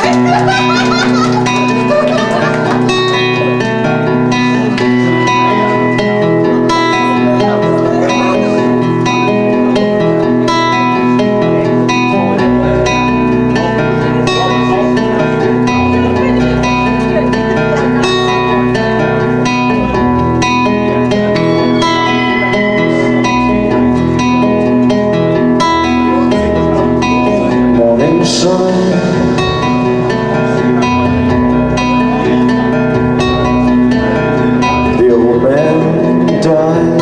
The old man died,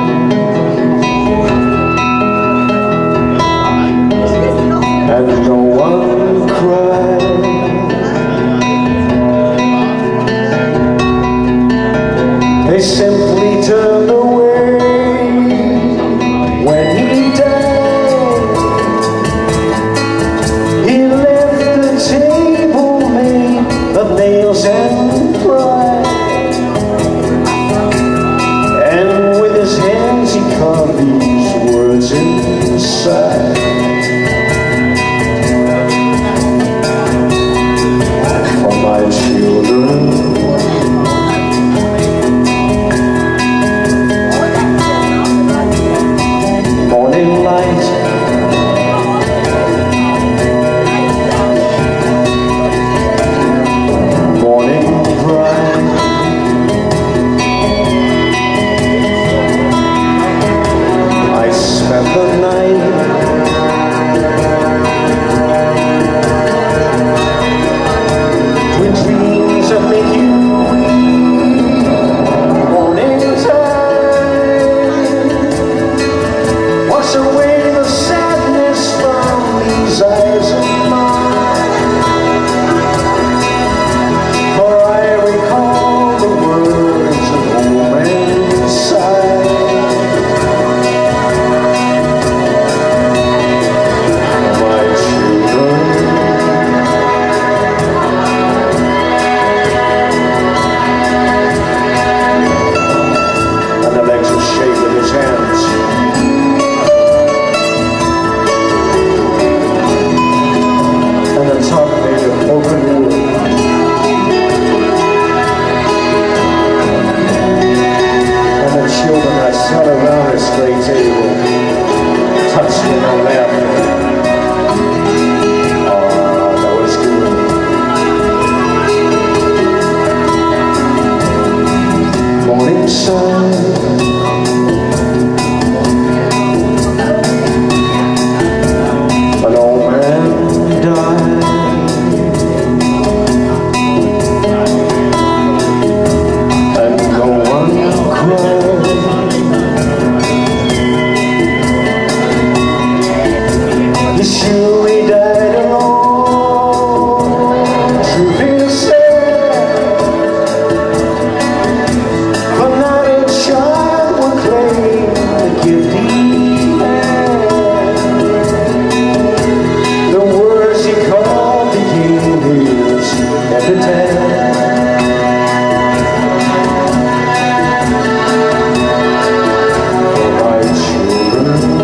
and no one cried. They simply turned away when he died. He left the table made of nails and pride, and with his hands he carved these words inside. For my children, morning light, morning bright, I spent the night with dreams that make you weep. Morning time, wash away the sadness from these eyes of mine, for I recall the words of old man sigh. My children, and the legs were shaped with his hands. And the top made of broken wood. And the children that sat around this great table touched me on laughter. Oh, that was good. Morning sun, an old man died, and no one cried. He surely died alone, truth is said, for not a child would claim the gift he had. The words he called became his epitaph. For my children,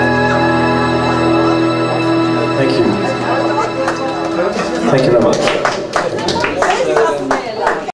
thank you. Thank you very much.